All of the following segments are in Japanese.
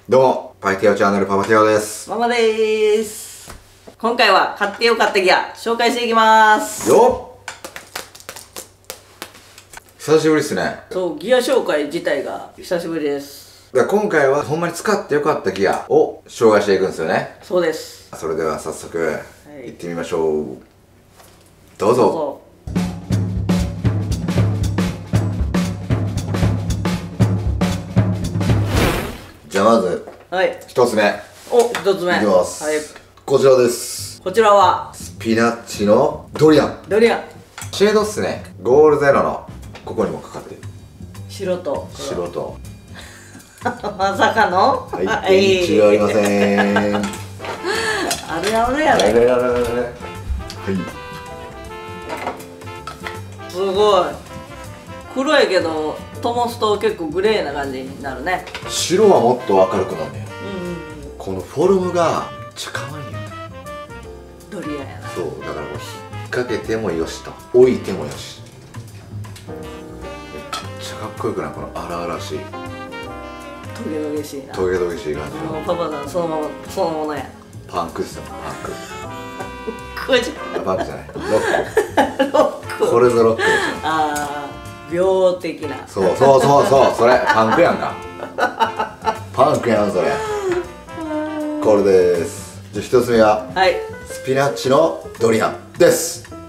どうも、パイティオチャンネルパパティオです。 ママでーす。今回は買ってよかったギア紹介していきます。 よっ、久しぶりっすね。 そう、ギア紹介自体が久しぶりです。 今回はほんまに使ってよかったギアを紹介していくんですよね。 そうです。 それでは早速、 い行ってみましょう。どうぞ。じゃあまずはい。 一つ目一つ目。 いきます、 はい。 こちらです。 こちらはスピナッチのドリアン。 ドリアン。 シェードっすね。ゴールゼロのここにもかかってる。 白と白とまさかのはい、違いません。 あれあれやね。 はい。 すごい黒いけど灯すと結構グレーな感じになるね。 白はもっと明るくなるね。 うん。 このフォルムがめっちゃ可愛いよね。 ドリアンやな。 そう、だからもう引っ掛けてもよしと置いてもよし。めっちゃかっこよくない？この荒々しいトゲトゲしいな。 トゲトゲしい感じのもうパパさんそのものや。 パンクっすよ。パンク。 これじゃパンクじゃない、ロッロック。 ク。これぞロックでしょ。 ああ、病的な。 そう、それパンクやんか。パンクやんそれ。これです。じゃあ一つ目ははい。 スピナッチのドリアンです。かっ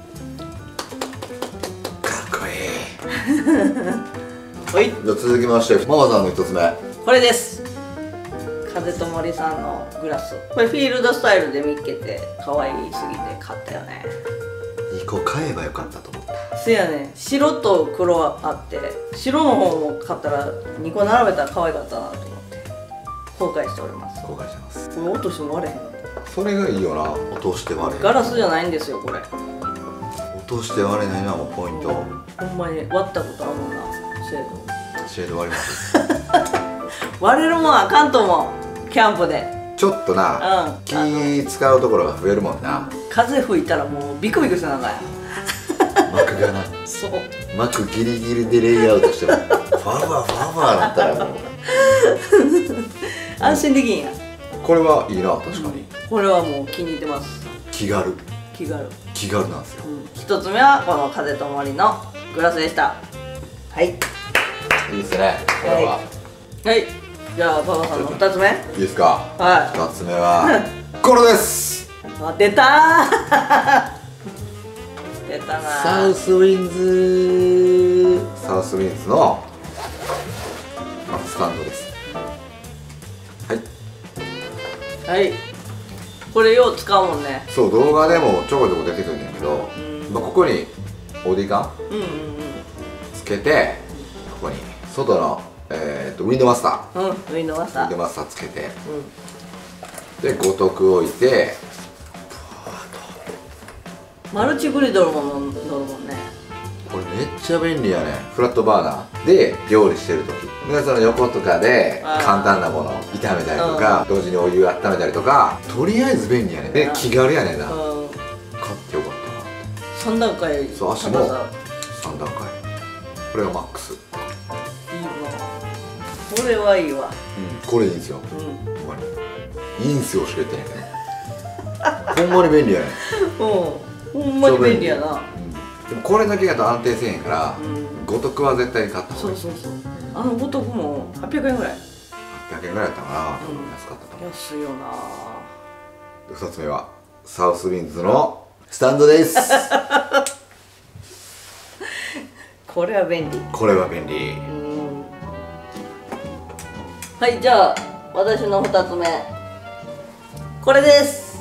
こいい。 はい。 じゃあ続きましてママさんの一つ目。 これです。風と森さんのグラス。これフィールドスタイルで見っけて可愛すぎて買ったよね。 2個買えばよかったと思った。 せやね、白と黒あって白の方も買ったら2個並べたら可愛かったなと思って後悔しております。 後悔してます。 これ落としても割れへん。 それがいいよな。落として割れへん。 ガラスじゃないんですよこれ。 落として割れないのはもうポイント。 ほんまに割ったことあるもんな。 シェード割ります割れるもんあかんと思う。キャンプでちょっとな、気使うところが増えるもんな。 風吹いたらもうビクビクせなあかんや。 膜がな、 そう膜ギリギリでレイアウトしてもファーなったらもう安心できんや。 これはいいな。確かに、 これはもう気に入ってます。 気軽気軽。 なんですよ。 一つ目はこの風と森のグラスでした。はい。 いいですね。これははい。じゃあパパさんの二つ目。 いいですか。 はい。 二つ目はこれです。 あ、出たー。出たなー。 サウスウィンズのスタンドです。はい。 はい。これよう使うもんね。 そう、動画でもちょこちょこ出てくるんだけど、ここにボディガンつけて、ここに外のウィンドマスター、 ウィンドマスター。 つけて、で五徳置いて、 マルチグリドルも乗るもんね。 これめっちゃ便利やね。フラットバーナーで料理してる時で、その横とかで簡単なものを炒めたりとか、同時にお湯温めたりとか、とりあえず便利やね。で気軽やねんな。買ってよかったな。 3段階。 そう、足も3段階。これがマックス。 いいわ。これはいいわ。 これいいんですよ。ほんまにいいんすよしか言ってないけどほんまに便利やね。 ほんまに便利やな。 でもこれだけだと安定せえへんから、五徳は絶対に買った方がいい。 そう。あの五徳も800円ぐらい。 800円ぐらいやったかな。安かったと思う。 安いよな。 2つ目はサウスウィンズのスタンドです。 これは便利。 これは便利。 はい、じゃあ私の2つ目これです。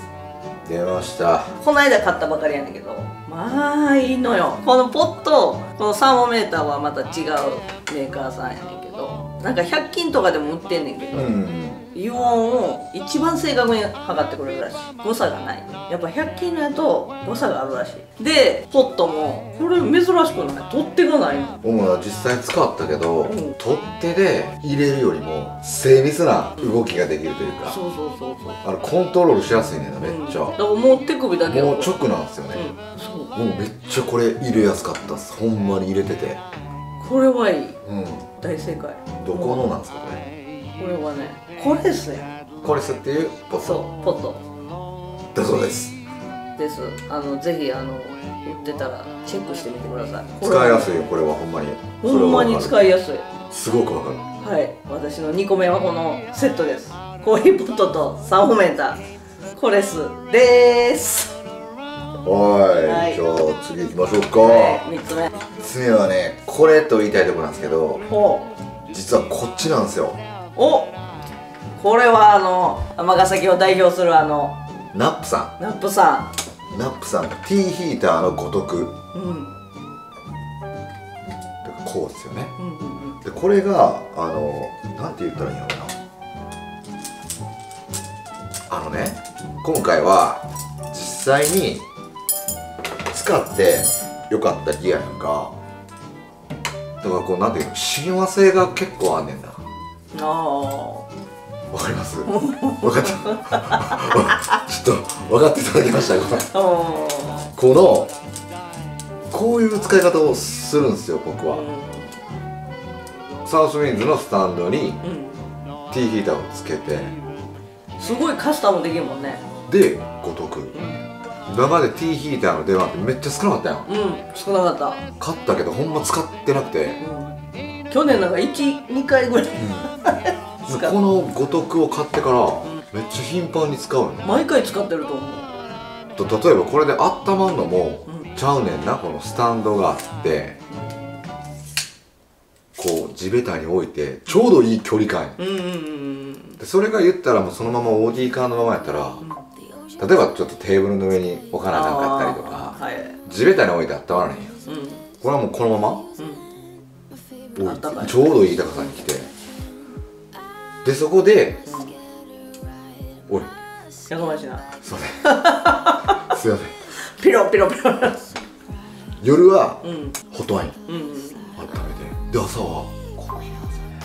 出ました。 この間買ったばかりやねんけど、まあいいのよ。このポット、このサーモメーターはまた違うメーカーさんやねんけど、なんか100均とかでも売ってんねんけど、油温を一番正確に測ってくれるらしい。誤差がない。やっぱ100均のやと誤差があるらしい。でポットもこれ珍しくない？取っ手がないの。 主な実際使ったけど、取っ手で入れるよりも精密な動きができるというか、 そうコントロールしやすいねんな。めっちゃ、 だからもう手首だけもう直なんですよね。もうめっちゃこれ入れやすかったっす。ほんまに入れてて、 これはいい。大正解。 どこのなんですかこれ。 これはねコレスや。 コレスっていうポット。 そうポットだそうです。 です。ぜひ売ってたらチェックしてみてください。 使いやすいよこれはほんまに。 ほんまに使いやすい。 すごくわかる。 はい、私の2個目はこのセットです。コーヒーポットとサーモメンタコレスです。 はい、じゃあ次行きましょうか。 3つ目。 3つ目はね、これと言いたいところなんですけど、実はこっちなんですよ。 お、これは尼崎を代表するナップさん。 ナップさん。ナップさん、ティーヒーターのごとく。こうですよね。で、これがなんて言ったらいいんやろうな。今回は実際に使ってよかったギアなんか。だからこうなんていうの、親和性が結構あんねんな。わかります？分かった。ちょっと分かっていただきましたか？こういう使い方をするんですよ僕は。サウスウィンズのスタンドにティーヒーターをつけて、 すごいカスタムできるもんね。 でごとく。今までティーヒーターの出番ってめっちゃ少なかったよ。 少なかった。 買ったけどほんま使ってなくて、 去年なんか1、2回ぐらいこのごとくを買ってからめっちゃ頻繁に使うよね。 毎回使ってると思う。 例えばこれで温まんのもちゃうねんな。このスタンドがあってこう地べたに置いてちょうどいい距離感や。でそれが言ったらもうそのまま OD カーのままやったら、例えばちょっとテーブルの上に置かなあかんかったりとか、地べたに置いて温まらへんやん。これはもうこのままちょうどいい高さに来て、でそこでおいやかましいな。 すいませんすいません。 ピロピロピロ。 夜はホットワイン温めて、で朝はコーヒーなん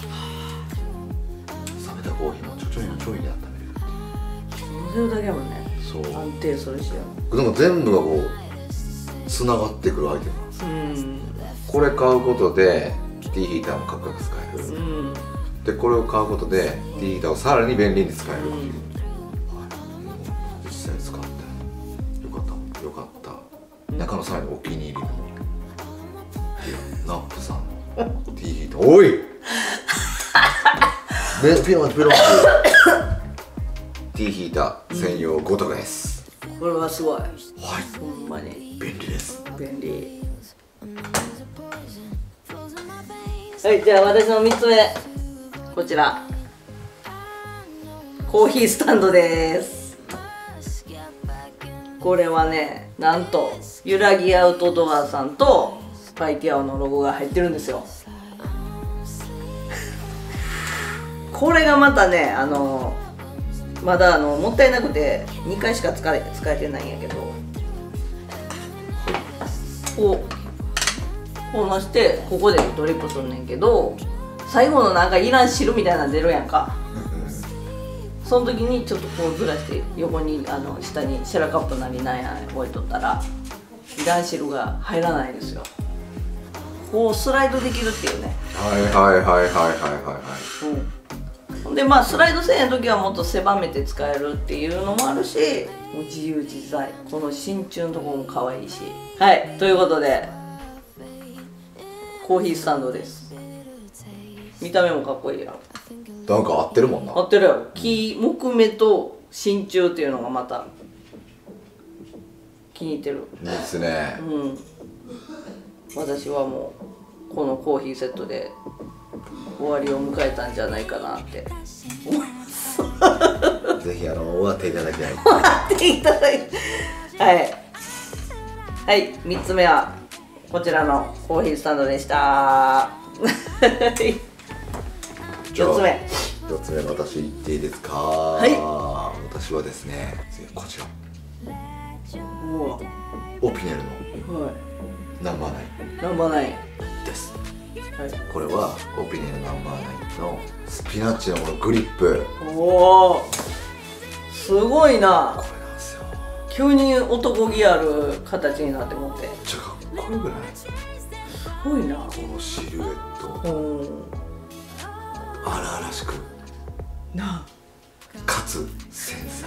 ですよね。冷めたコーヒーもちょいで温める。 それだけやもんね。 そう安定するし。 でも全部がこうつながってくるアイテム。これ買うことでティーヒーターもかっこよく使える。でこれを買うことでティーヒーターをさらに便利に使えるっていう。実際使ってよかった。中野さんのお気に入りのナップさんのティーヒーター。おいピロンティーヒーター専用ごとくです。 これはすごい。 ほんまに便利です。 便利。はい、じゃあ私の3つ目、こちらコーヒースタンドです。これはね、なんとゆらぎアウトドアさんとパイティアオのロゴが入ってるんですよ。これがまたね、まだもったいなくて2回しか使えてないんやけど、こうなしてここでドリップすんねんけど、最後のなんかいらん汁みたいなの出るやんか。その時にちょっとこうずらして横に下にシェラカップなりなんや置いとったらいらん汁が入らないですよ。こうスライドできるっていうね。ほんでまあスライドせえへん時はもっと狭めて使えるっていうのもあるし、もう自由自在。この真鍮のところも可愛いし。はい、ということでコーヒースタンドです。見た目もかっこいいやろ。 なんか合ってるもんな。 合ってるやろ。木目と真鍮っていうのがまた気に入ってる。 いいですね。 私はもうこのコーヒーセットで終わりを迎えたんじゃないかなって思います。 ぜひお当ていただきたい。 お当ていただいて、はい、3つ目はこちらのコーヒースタンドでした。4つ目。 4つ目私言っていいですか？私はですね、こちらオピネルのナンバーナインです。これはオピネルナンバーナインのスピナッチのこのグリップ。 すごいな。 これなんですよ。 急に男気ある形になって思って。 めっちゃかっこよくない？ すごいな。 このシルエット、荒々しくなかつ繊細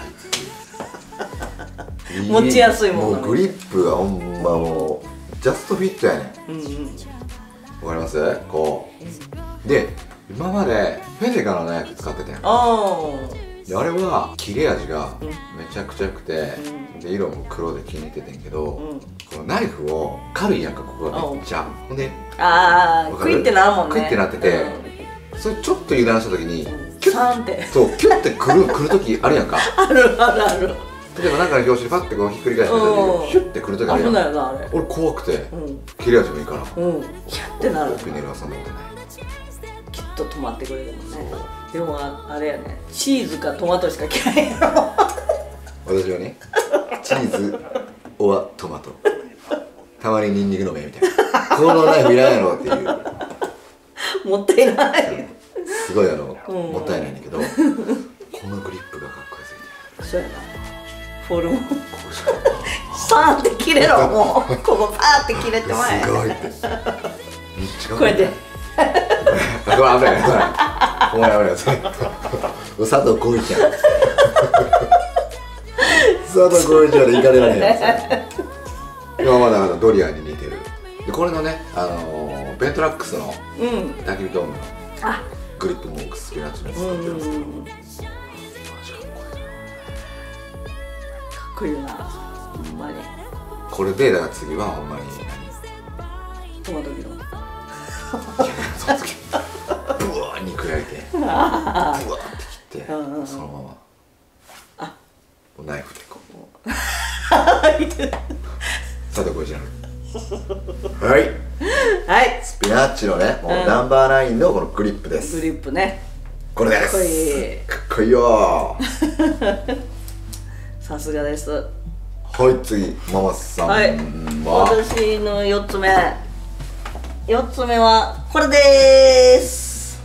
っていう持ちやすいもんもうグリップがほんまもうジャストフィットやねん。 うんうん。 わかります？こうで今までフェデカのナイフ使ってたやん。 あであれは切れ味がめちゃくちゃ良くて、で色も黒で気に入っててんけど、このナイフを軽いやんか、ここがめっちゃ。ほんでクイってなるもんね。 クイってなってて、それちょっと油断した時にキュッてそうキュッてくる時あるやんか。 あるあるある。 例えばなんかの表紙パッてこうひっくり返してヒュッてくる時あるやん。 危ないよなあれ。 俺怖くて切れ味もいいからヒュッてなる。 ピネルはそんなことない。 きっと止まってくれるもんね。でもあれやね、チーズかトマトしか嫌いやろ。 私はね、チーズはトマト、たまにニンニクの芽みたいな。このナイフいらんやろっていう。 もったいない。 すごいもったいないんだけど、このグリップがかっこよすぎて。 そうやな。フォルム。サーンって切れろ、もう。ここパーって切れてまえ。 すごいって。めっちゃこれで。 これ危ない危ない。お前危ない。佐藤浩市やん。佐藤浩市まで行かれられへんやつ。今まだドリアンに似てる。でこれのね、ベントラックスの焚き火ドームのグリップも僕スピナッチの使ってるんですけど、マジかっこいいな。 かっこいいな、ほんまに。 これでだから次はほんまにトマト切ろう。 その時ブワー肉焼いてブワーって切って、そのままナイフでこう佐藤浩市なの。はいはい、 スピナッチのね、もうナンバー9のこのグリップです。 グリップね、 これです。 かっこいい、 かっこいいよさすがです。 はい、次ママさんは、 はい、私の4つ目はこれでーす。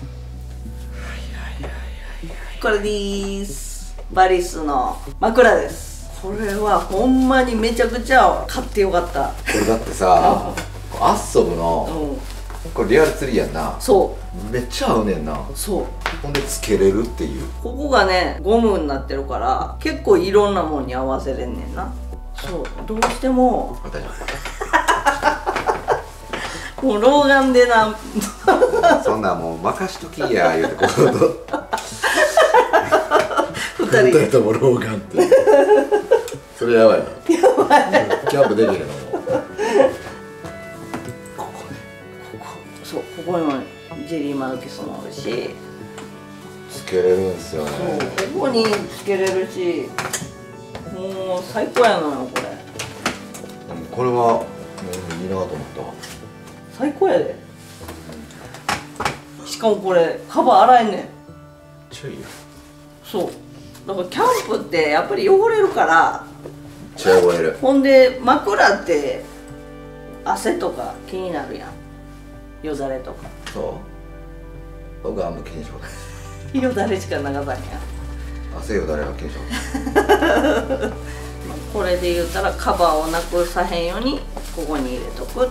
これでーす。バリスの枕です。これはほんまにめちゃくちゃ買ってよかった。 これだってさアッソブの、これリアルツリーやんな。 そうめっちゃ合うねんな。 そう、 ほんでつけれるっていう。 ここがねゴムになってるから結構いろんなもんに合わせれんねんな。そう、どうしても大丈もう老眼でな夫そんなんもう任しときや言うてこの2人とも老眼ってそれやばいな。キャンプできへんのもうここね、 そう、ここにもジェリーマルキスもあるしつけれるんすよね。 そう、ここにつけれるし、もう最高やのよこれ。 これはもういいなと思ったわ。 最高やで。しかもこれカバー洗えんねん。 ちょいよ。 そうだからキャンプってやっぱり汚れるから、 ちょい汚れる。 ほんで枕って汗とか気になるやん、よだれとか。 そう僕はあんま気にしようない。 よだれしか流さんやん。 汗よだれは気にしようこれで言うたらカバーをなくさへんようにここに入れとくって。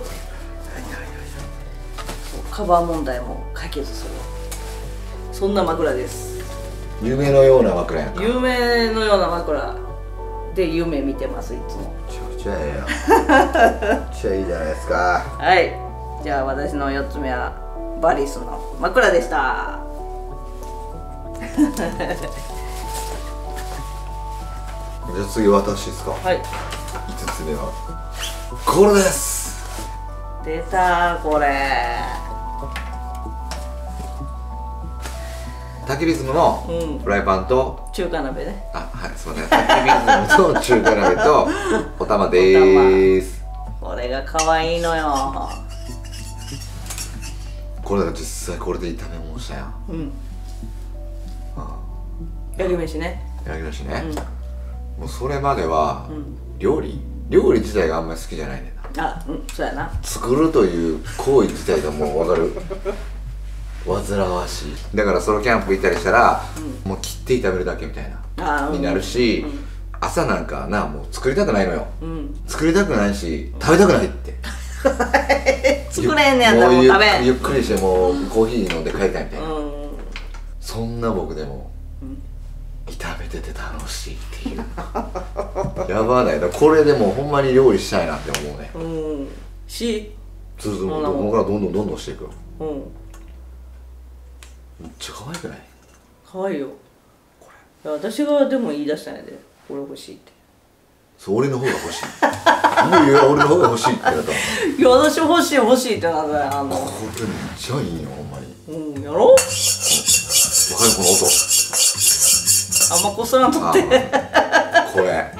カバー問題も解決する、そんな枕です。 夢のような枕やんか。 夢のような枕で夢見てます、いつも。 めちゃくちゃええやんめっちゃいいじゃないですか。 はい、じゃあ私の4つ目はバリスの枕でしたじゃあ次私ですか。 はい、 5つ目はこれです。 出たー、これ焚き火ズムのフライパンと、 中華鍋ね。 はい、すみません、焚き火ズムと中華鍋とお玉でーす。 これが可愛いのよ。 これだから実際これで炒め物したやん。 焼き飯ね。 焼き飯ね、もうそれまでは、料理自体があんまり好きじゃないねんな。 そうやな。 作るという行為自体がもう分かる煩わしい。だからソロキャンプ行ったりしたら、もう切って炒めるだけみたいなになるし、朝なんかな、もう作りたくないのよ、作りたくないし食べたくないって作れんねやったらもう食べん。 ゆっくりしてもうコーヒー飲んで帰りたいみたいな、そんな僕でも炒めてて楽しいっていうやばないだこれでもほんまに料理したいなって思うね。そうそう、ここからどんどんしていくよ。めっちゃ可愛くない？ 可愛いよこれ。私がでも言い出したんやで、これ欲しいって。 そう、俺の方が欲しいいや俺の方が欲しいってなったもん。 いや私欲しいってなったよ。 これめっちゃいいよほんまに。 やろ？わかるこの音。 あんまこすらんとってこれ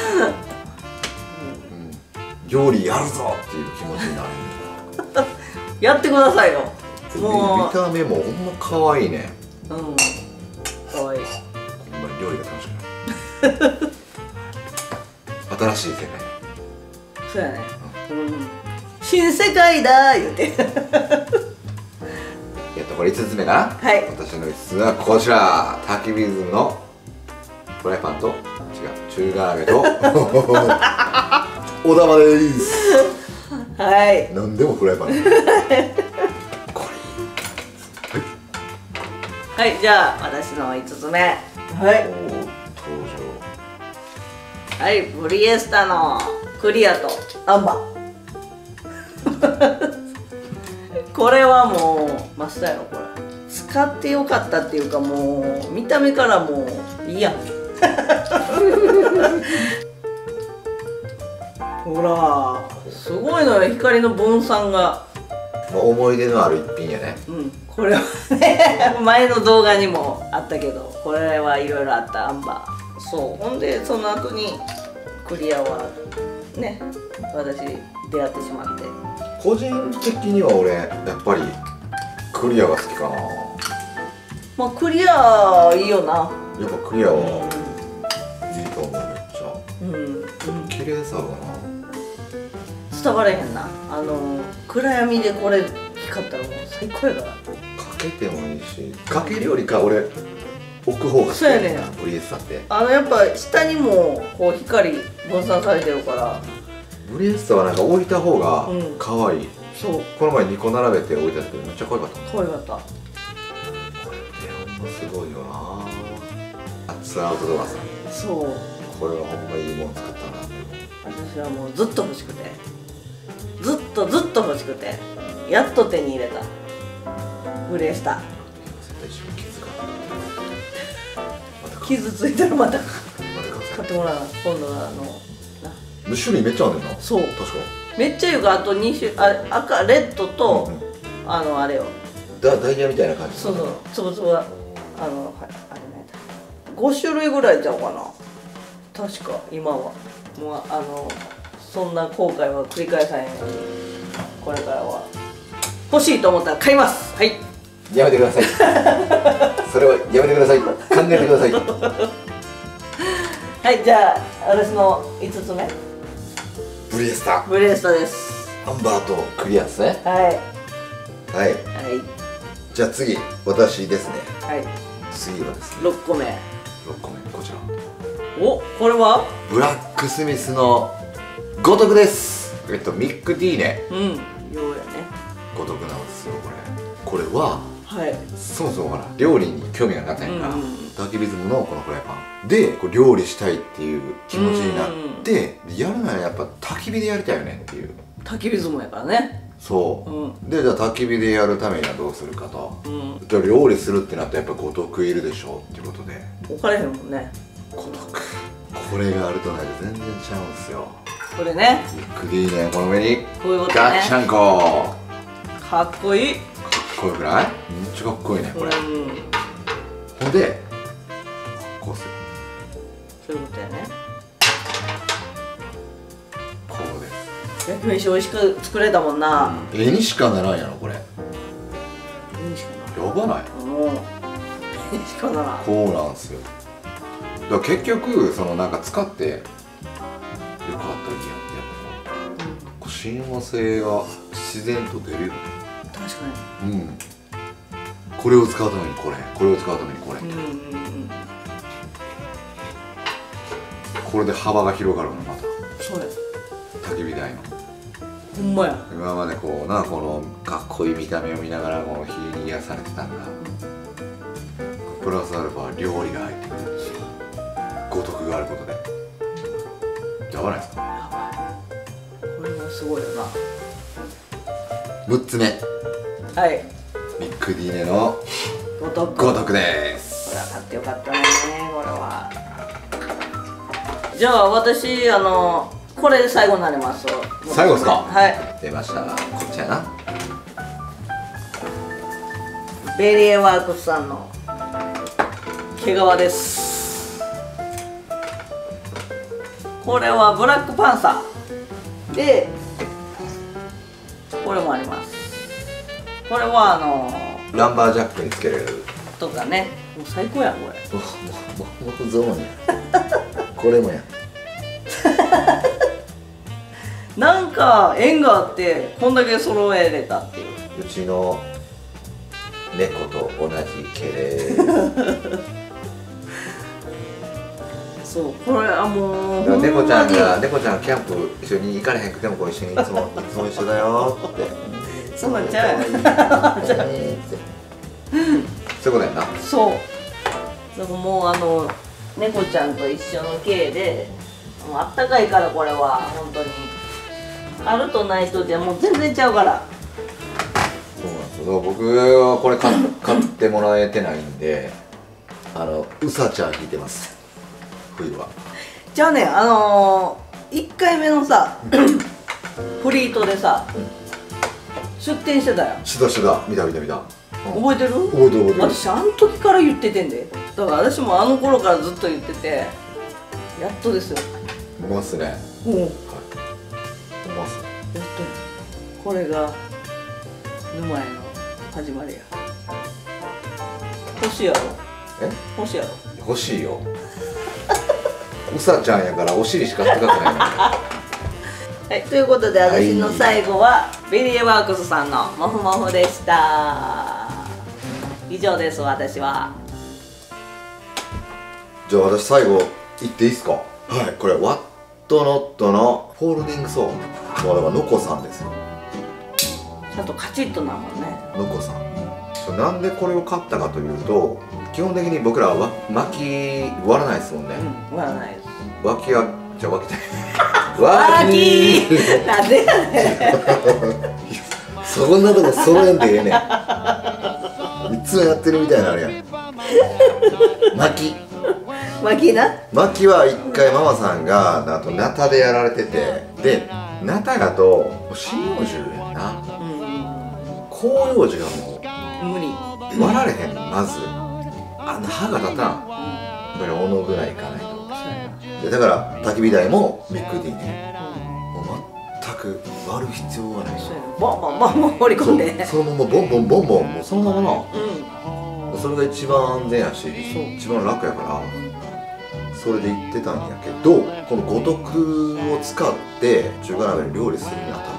料理やるぞっていう気持ちになるやってくださいよ。 もう見た目もほんま可愛いね。 可愛い。 ほんまに料理が楽しくなる新しい世界。 そうやね。新世界だ言うてこれ5つ目かな。はい、私の5つ目はこちら。焚き火ズムのフライパンと違う中華鍋とお玉です。 はい。 何でもフライパン。これいい。 はい、じゃあ私の5つ目。はい。登場。はい、ブリエスタのクリアとアンバー。これはもうマスターよこれ。使ってよかったっていうかもう見た目からもういいやん。ほらすごいのよ光の分散が。 思い出のある一品やね。 これはね前の動画にもあったけどこれはいろいろあったアンバー。そうほんでその後にクリアはね私出会ってしまって。 個人的には俺やっぱりクリアが好きかな。 まあクリアいいよな。 やっぱクリアはいいと思う。めっちゃ綺麗さがな伝われへんな。暗闇でこれ光ったらもう最高やから。かけてもいいしかけるよりか俺置く方が好き。 そうやねんブリエスタって。 やっぱ下にもこう光分散されてるからブリエスタはなんか置いた方が可愛い。 そうこの前2個並べて置いたけどめっちゃ可愛かった。 可愛かった。 これってほんますごいよな。熱々アウトドアさん。 そうこれはほんまいいもの使ったなって。 私はもうずっと欲しくてずっと欲しくてやっと手に入れたブリエスタ。傷ついたらまた買ってもらう。今度は種類めっちゃあるねんな。 そう確かめっちゃいうかあと2種赤レッドとあれよダイヤみたいな感じ。 そうつぶつぶはあれなんだ5種類ぐらいちゃうかな確か今は。もうそんな後悔は繰り返さへんようにこれからは欲しいと思ったら買います。はいやめてくださいそれはやめてください。考えてくださいはいじゃあ私の5つ目ブリエスタです。 アンバーとクリアですね。 はいじゃあ次私ですね。 はい次はですね 6個目こちら。 これはブラックスミスの五徳です。ミックティーネ。 ようやね五徳なんですよこれは。そもそもほら料理に興味がなかったんやから焚き火ズムのこのフライパンで料理したいっていう気持ちになってやるならやっぱ焚き火でやりたいよねっていう。 焚き火ズムやからね。 そうでじゃあ焚き火でやるためにはどうするかと。じゃあ料理するってなったらやっぱ五徳いるでしょっていうことで置かれへんもんね五徳。これがあるとないと全然ちゃうんですよ。 これねミックティーネこの上にこういうことね。 ガッチャンコかっこいい。 これぐらいめっちゃかっこいいねこれ。ほんでこうする。 そういうことやね。 こうです。 焼き飯美味しく作れたもんな。 絵にしかならんやろこれ。 絵にしかならん。 やばない？ 絵にしかならん。 こうなんすよ。だから結局なんか使ってよかったりやってやっぱ親和性が自然と出るよね。 確かに。 これを使うためにこれを使うためにこれ。これで幅が広がるのまた。 そうや。 焚き火台の。 ほんまや。 今までこのかっこいい見た目を見ながらこの火に癒されてたんだ。 プラスアルファ料理が入ってくる、五徳があることでやばないですか。 やばい、これもすごいよな。 6つ目、 はいミックディーネの五徳、 五徳です。 これは買ってよかったね、これは。じゃあ私これで最後になります。 最後ですか。 はい、 出ました、こっちやな。 ベリエワークスさんの毛皮です。これはブラックパンサーで、これもあります。これはランバージャックにつけれるとかね、もう最高やんこれ。 もうゾーンやこれもやなんか縁があってこんだけ揃えれたっていう。 うちの猫と同じ毛でそうこれはもう猫ちゃんがキャンプ一緒に行かれへんくてもこう一緒にいつも一緒だよってそんなんちゃうやんそういうことやな。 そうだからもう猫ちゃんと一緒の毛で、もうあったかいから、これは本当にあるとないとじゃもう全然ちゃうから。 そうなんですよ。僕はこれ買ってもらえてないんでうさちゃん引いてます、冬は。 じゃあね、1回目のさフリートでさ、出店してたよ。 した見た、 覚えてる？ 覚えてる私あの時から言っててんで。だから私もあの頃からずっと言ってて、やっとですよ。 いますね。 うん、 はい、いますやっとこれが沼への始まりや。欲しいやろ？欲しいやろ？ 欲しいようさちゃんやからお尻しか高くないのはい、ということで私の最後はベリエワークスさんのモフモフでした。以上です、私は。 じゃあ私最後言っていいですか。はい、これワットノットのフォールディングソー、もうだからノコさんですよ。 ちゃんとカチッとなもんね、 ノコさん。なんでこれを買ったかというと、基本的に僕らは巻き割らないですもんね。 うん、割らないです。 脇はじゃあ脇で脇なんでやねんそんなとこ揃えんでええねん。いつもやってるみたいなのあるやん。巻きは一回ママさんがなんとナタでやられてて、でナタやと針葉樹やんな、広葉樹がもう無理、 割られへん。まず歯が立たん。だから斧ぐらいいかないと。でだから焚き火台もミックディーネ、もう全く割る必要がない。 ボンボンボンボン放り込んで、 そのままボンボンボンボン、もうそのままな、それが一番安全やし一番楽やから、それで言ってたんやけど、この五徳を使って中華鍋で料理するにあたって、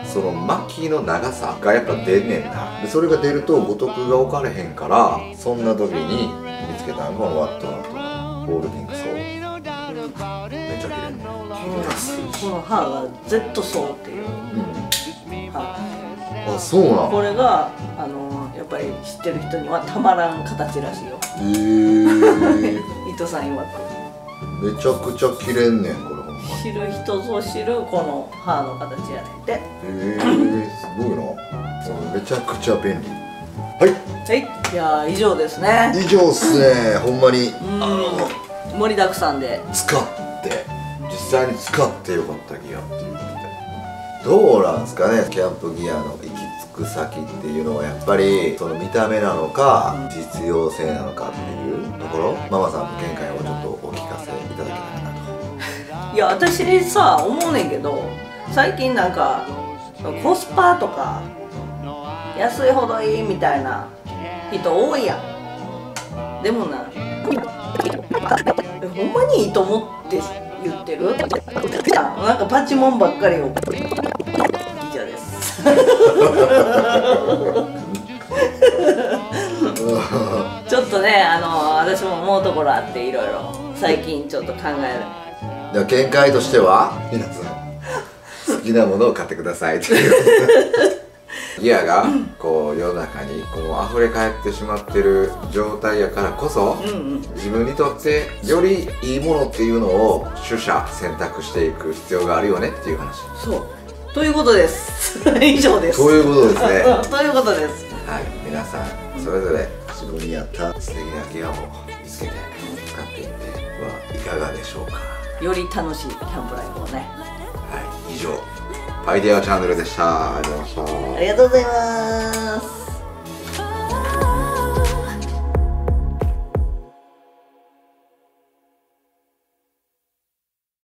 その巻きの長さがやっぱ出んねんな。でそれが出ると五徳が置かれへんから、そんな時に見つけたのがこのワットナットのホールディングソー。めっちゃ綺麗ね。 この歯が Z 層っていう歯。 あ、そうなの。 これがやっぱり知ってる人にはたまらん形らしいよ。糸さん曰く。 めちゃくちゃ綺麗ねんこれ。ほんま知る人ぞ知るこの歯の形やねんて。 すごいな。めちゃくちゃ便利。はい、 いや以上ですね。 以上っすね。ほんまに盛りだくさんで使って実際に使ってよかったギアっていうことで、どうなんですかね。キャンプギアの行き着く先っていうのはやっぱりその見た目なのか実用性なのかっていうところ、ママさんの見解をちょっとお聞かせいただけたらなと。 いや私さ思うねんけど、最近なんかコスパとか安いほどいいみたいな人多いやん。でもな、ほんまにいいと思って言ってる？なんかパチモンばっかりを。以上です。ちょっとね、私も思うところあって、いろいろ最近ちょっと考える。 見解としては皆さん好きなものを買ってくださいというギアがこう世の中にこう溢れ返ってしまってる状態やからこそ、自分にとってよりいいものっていうのを取捨選択していく必要があるよねっていう話。 そうということです以上です。 ということですねということです。 はい、皆さんそれぞれ自分に合った素敵なギアを見つけて使っていってはいかがでしょうか。 より楽しいキャンプライフをね。 はい、以上アイデアチャンネルでした。ありがとうございました。 ありがとうございます。